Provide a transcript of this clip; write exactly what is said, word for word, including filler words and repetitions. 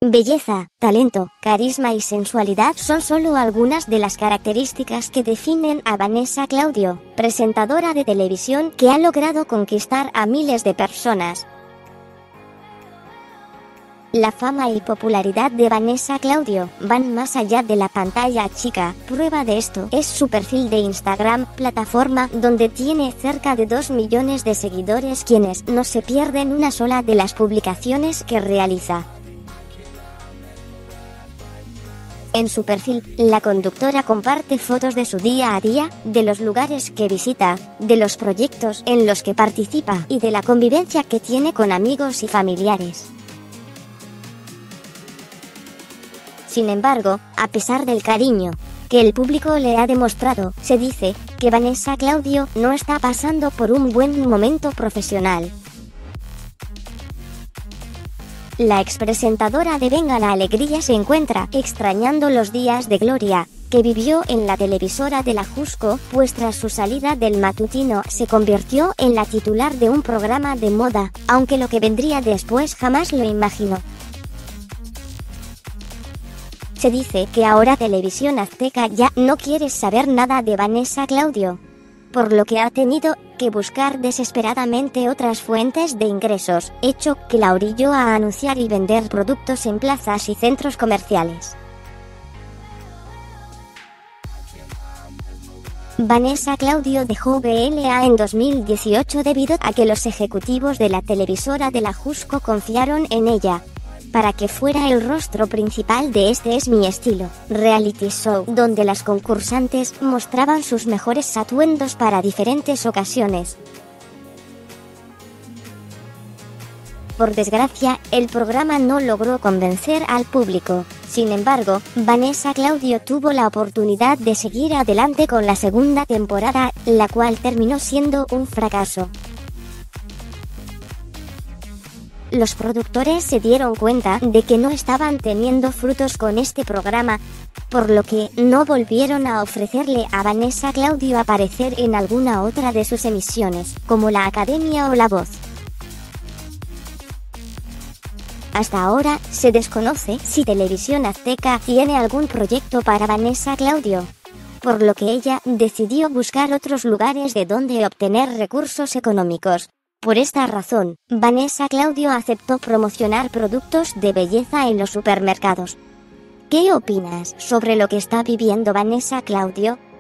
Belleza, talento, carisma y sensualidad son solo algunas de las características que definen a Vanessa Claudio, presentadora de televisión que ha logrado conquistar a miles de personas. La fama y popularidad de Vanessa Claudio van más allá de la pantalla chica. Prueba de esto es su perfil de Instagram, plataforma donde tiene cerca de dos millones de seguidores quienes no se pierden una sola de las publicaciones que realiza. En su perfil, la conductora comparte fotos de su día a día, de los lugares que visita, de los proyectos en los que participa y de la convivencia que tiene con amigos y familiares. Sin embargo, a pesar del cariño que el público le ha demostrado, se dice que Vanessa Claudio no está pasando por un buen momento profesional. La expresentadora de Venga la Alegría se encuentra extrañando los días de gloria que vivió en la televisora de la Jusco, pues tras su salida del matutino se convirtió en la titular de un programa de moda, aunque lo que vendría después jamás lo imaginó. Se dice que ahora Televisión Azteca ya no quiere saber nada de Vanessa Claudio, por lo que ha tenido que buscar desesperadamente otras fuentes de ingresos, hecho que la orilló a anunciar y vender productos en plazas y centros comerciales. Vanessa Claudio dejó V L A en dos mil dieciocho debido a que los ejecutivos de la televisora de la Jusco confiaron en ella para que fuera el rostro principal de Este es mi estilo, reality show, donde las concursantes mostraban sus mejores atuendos para diferentes ocasiones. Por desgracia, el programa no logró convencer al público. Sin embargo, Vanessa Claudio tuvo la oportunidad de seguir adelante con la segunda temporada, la cual terminó siendo un fracaso. Los productores se dieron cuenta de que no estaban teniendo frutos con este programa, por lo que no volvieron a ofrecerle a Vanessa Claudio aparecer en alguna otra de sus emisiones, como La Academia o La Voz. Hasta ahora, se desconoce si Televisión Azteca tiene algún proyecto para Vanessa Claudio, por lo que ella decidió buscar otros lugares de donde obtener recursos económicos. Por esta razón, Vanessa Claudio aceptó promocionar productos de belleza en los supermercados. ¿Qué opinas sobre lo que está viviendo Vanessa Claudio?